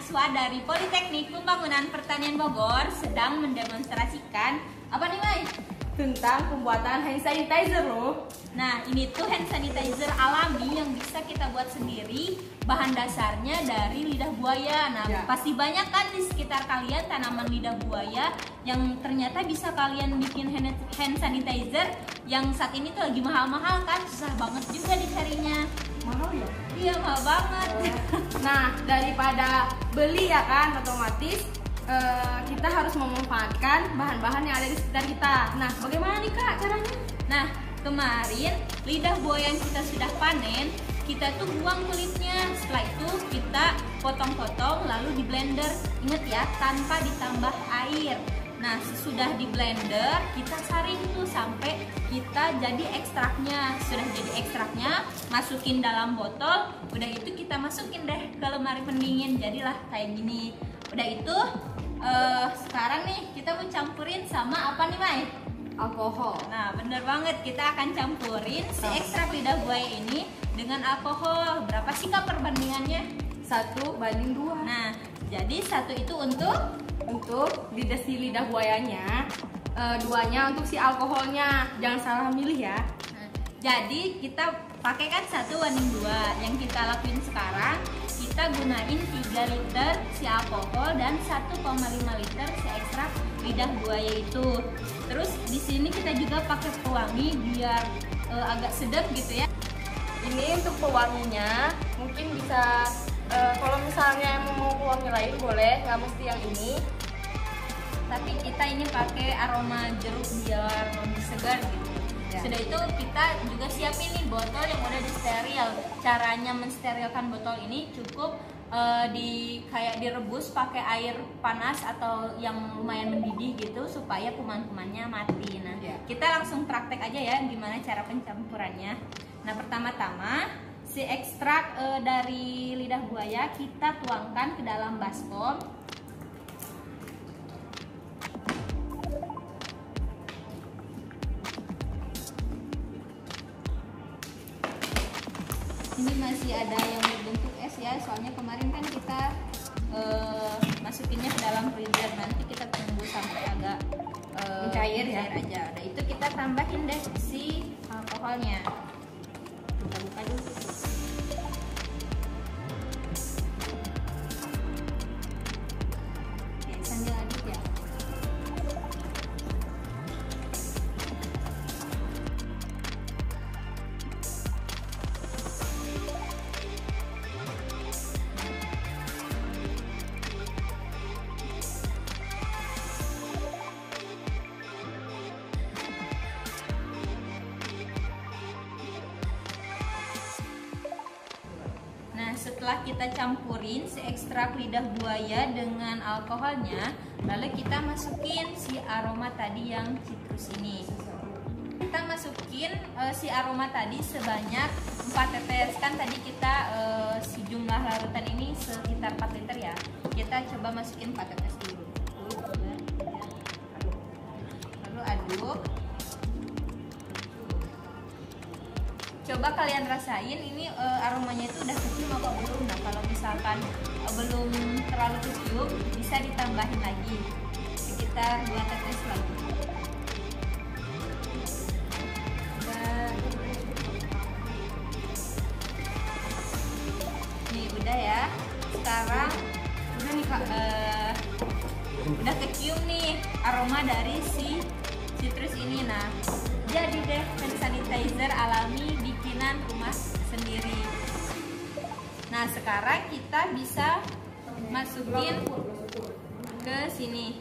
mahasiswa dari Politeknik Pembangunan Pertanian Bogor sedang mendemonstrasikan apa nih, Mai? Tentang pembuatan hand sanitizer loh. Nah, ini tuh hand sanitizer alami yang bisa kita buat sendiri. Bahan dasarnya dari lidah buaya. Nah, ya, pasti banyak kan di sekitar kalian tanaman lidah buaya yang ternyata bisa kalian bikin hand sanitizer yang saat ini tuh lagi mahal-mahal kan. Susah banget juga dicarinya. Mahal ya? Iya, mahal banget. Nah, daripada beli ya kan, otomatis kita harus memanfaatkan bahan-bahan yang ada di sekitar kita. Nah, bagaimana nih Kak caranya? Nah, kemarin lidah buaya yang kita sudah panen, kita tuh buang kulitnya. Setelah itu kita potong-potong lalu di blender. Ingat ya, tanpa ditambah air. Nah, sesudah di blender kita saring tuh sampai kita jadi ekstraknya. Sudah jadi ekstraknya, masukin dalam botol. Udah itu kita masukin deh ke lemari pendingin. Jadilah kayak gini. Udah itu sekarang nih kita mau campurin sama apa nih, Mai? Alkohol. Nah, bener banget, kita akan campurin si ekstrak lidah buaya ini dengan alkohol. Berapa sih Kak perbandingannya? 1:2. Nah, jadi 1 itu untuk si lidah buayanya, 2-nya untuk si alkoholnya. Jangan salah milih ya. Nah, jadi kita pakai kan 1:2. Yang kita lakuin sekarang, kita gunain 3 liter si alkohol dan 1,5 liter si ekstrak lidah buaya itu. Terus di sini kita juga pakai pewangi biar agak sedap gitu ya. Ini untuk pewanginya mungkin bisa kalau misalnya mau pewangi lain boleh, nggak mesti yang ini. Tapi kita ini pakai aroma jeruk biar lebih segar gitu. Ya. Sudah itu kita juga siapin nih botol yang udah disteril. Caranya mensterilkan botol ini cukup kayak direbus pakai air panas atau yang lumayan mendidih gitu supaya kuman-kumannya mati. Nah, kita langsung praktek aja ya gimana cara pencampurannya. Nah, pertama-tama si ekstrak dari lidah buaya kita tuangkan ke dalam baskom. Ini masih ada yang berbentuk es ya, soalnya kemarin kan kita masukinnya ke dalam freezer. Nanti kita tunggu sampai agak cair ya aja. Udah itu kita tambahin deh si alkoholnya. Kita buka dulu. Oke, sambil aduk ya. Setelah kita campurin si ekstrak lidah buaya dengan alkoholnya, lalu kita masukin si aroma tadi yang citrus ini. Kita masukin si aroma tadi sebanyak 4 tetes. Kan tadi kita si jumlah larutan ini sekitar 4 liter ya. Kita coba masukin 4 tetes dulu. Lalu aduk. Coba kalian rasain ini aromanya itu udah kecium apa belum. Nah, kalau misalkan belum terlalu kecium, bisa ditambahin lagi sekitar 2 tetes lagi. Nih udah ya. Sekarang udah nih Kak, udah kecium nih aroma dari si citrus ini. Nah, jadi deh hand sanitizer alami bikinan rumah sendiri. Nah, sekarang kita bisa masukin ke sini.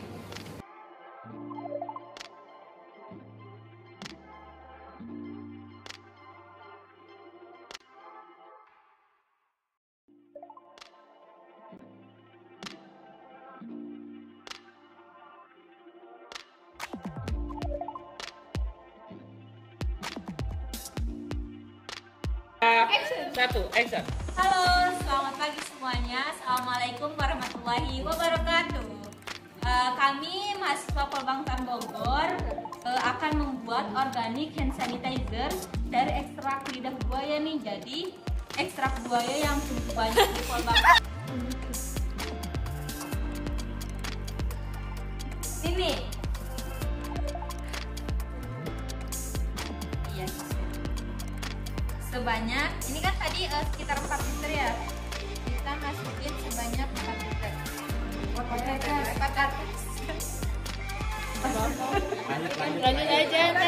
Action. Halo, selamat pagi semuanya. Assalamualaikum warahmatullahi wabarakatuh. Kami mahasiswa Polbangtan Bogor akan membuat organic hand sanitizer dari ekstrak lidah buaya nih. Jadi ekstrak buaya yang cukup banyak di Polbangtan. sebanyak, ini kan tadi sekitar 4 liter ya, kita masukin sebanyak 4 liter. 4 liter. Lanjut aja.